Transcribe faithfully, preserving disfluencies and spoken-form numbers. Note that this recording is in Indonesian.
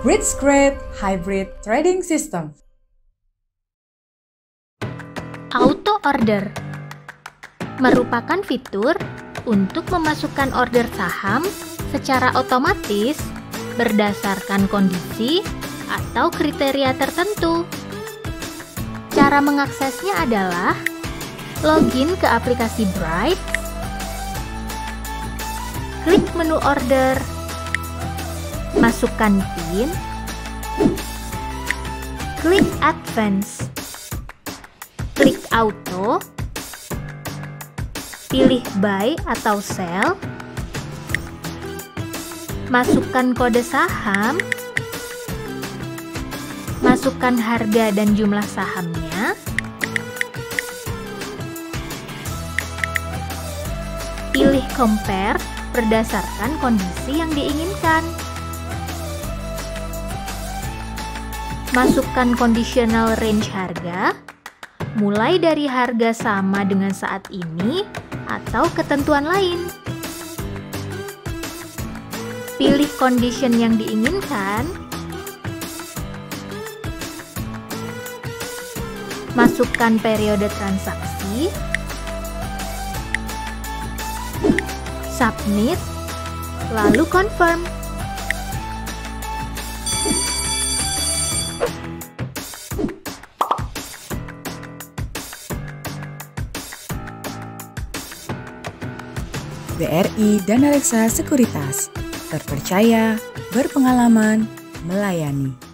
Bridgescrape Hybrid Trading System. Auto Order merupakan fitur untuk memasukkan order saham secara otomatis berdasarkan kondisi atau kriteria tertentu. Cara mengaksesnya adalah login ke aplikasi Bright, klik menu order, masukkan PIN, klik Advance, klik Auto, pilih Buy atau Sell, masukkan kode saham, masukkan harga dan jumlah sahamnya, pilih Compare berdasarkan kondisi yang diinginkan. Masukkan conditional range harga, mulai dari harga sama dengan saat ini atau ketentuan lain. Pilih condition yang diinginkan. Masukkan periode transaksi. Submit, lalu confirm. B R I Dana Reksa Sekuritas, terpercaya, berpengalaman, melayani.